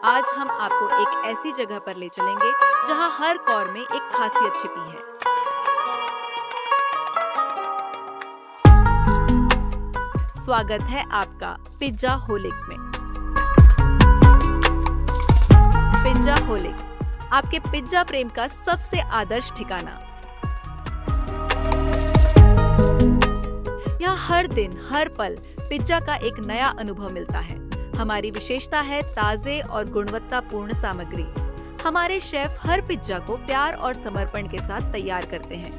आज हम आपको एक ऐसी जगह पर ले चलेंगे जहां हर कौर में एक खासियत छिपी है। स्वागत है आपका पिज्जा होलिक में। पिज्जा होलिक, आपके पिज्जा प्रेम का सबसे आदर्श ठिकाना। यहाँ हर दिन हर पल पिज्जा का एक नया अनुभव मिलता है। हमारी विशेषता है ताजे और गुणवत्तापूर्ण सामग्री। हमारे शेफ हर पिज्जा को प्यार और समर्पण के साथ तैयार करते हैं।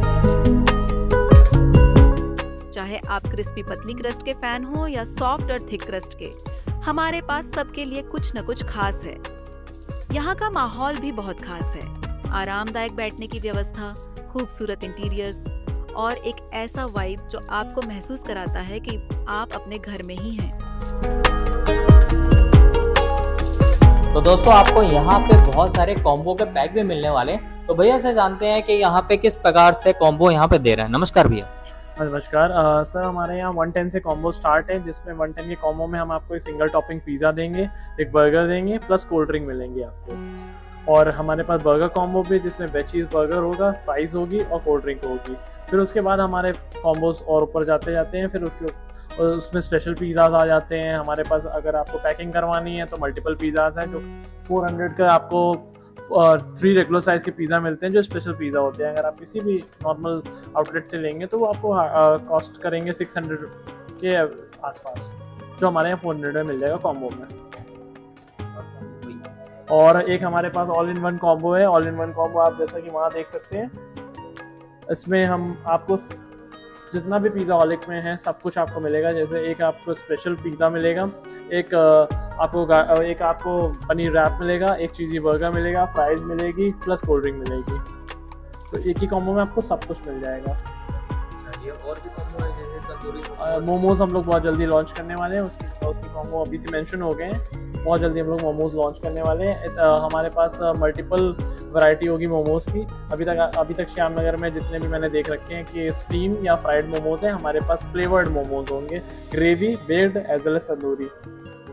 चाहे आप क्रिस्पी पतली क्रस्ट के फैन हो या सॉफ्ट और थिक क्रस्ट के, हमारे पास सबके लिए कुछ न कुछ खास है। यहाँ का माहौल भी बहुत खास है। आरामदायक बैठने की व्यवस्था, खूबसूरत इंटीरियर्स और एक ऐसा वाइब जो आपको महसूस कराता है कि आप अपने घर में ही हैं। तो दोस्तों, आपको यहाँ पे बहुत सारे कॉम्बो के पैक भी मिलने वाले हैं। तो भैया से जानते हैं कि यहाँ पे किस प्रकार से कॉम्बो यहाँ पे दे रहे हैं। नमस्कार भैया। नमस्कार सर, हमारे यहाँ 110 से कॉम्बो स्टार्ट है, जिसमें 110 के कॉम्बो में हम आपको एक सिंगल टॉपिंग पिज़्ज़ा देंगे, एक बर्गर देंगे, प्लस कोल्ड ड्रिंक मिलेंगे आपको। और हमारे पास बर्गर कॉम्बो भी, जिसमें वेज चीज़ बर्गर होगा, फ्राइज़ होगी और कोल्ड ड्रिंक होगी। फिर उसके बाद हमारे कॉम्बोज और ऊपर जाते जाते हैं। फिर उसमें स्पेशल पिज़्ज़ाज आ जाते हैं हमारे पास। अगर आपको पैकिंग करवानी है तो मल्टीपल पिज़्ज़ाज हैं, जो 400 का आपको 3 रेगुलर साइज़ के पिज़्ज़ा मिलते हैं, जो स्पेशल पिज़्ज़ा होते हैं। अगर आप किसी भी नॉर्मल आउटलेट से लेंगे तो वो आपको कॉस्ट करेंगे 600 के आसपास, जो हमारे यहाँ 400 में मिल जाएगा कॉम्बो में। और एक हमारे पास ऑल इन वन कॉम्बो है। ऑल इन वन कॉम्बो आप जैसा कि वहाँ देख सकते हैं, इसमें हम आपको जितना भी पिज़्ज़ा हॉलिक में है सब कुछ आपको मिलेगा। जैसे एक आपको स्पेशल पिज़्ज़ा मिलेगा, एक आपको पनीर रैप मिलेगा, एक चीज़ी बर्गर मिलेगा, फ्राइज़ मिलेगी, प्लस कोल्ड ड्रिंक मिलेगी। तो एक ही कॉम्बो में आपको सब कुछ मिल जाएगा। और भी कॉम्बो है जैसे तंदूरी मोमोज हम लोग बहुत जल्दी लॉन्च करने वाले हैं। उसकी कॉम्बो अभी से मेंशन हो गए हैं। बहुत जल्दी हम लोग मोमोज लॉन्च करने वाले हैं। हमारे पास मल्टीपल वैरायटी होगी मोमोज की। अभी तक श्यामनगर में जितने भी मैंने देख रखे हैं कि स्टीम या फ्राइड मोमोज हैं, हमारे पास फ्लेवर्ड मोमोज होंगे, gravy, baked as well as tandoori.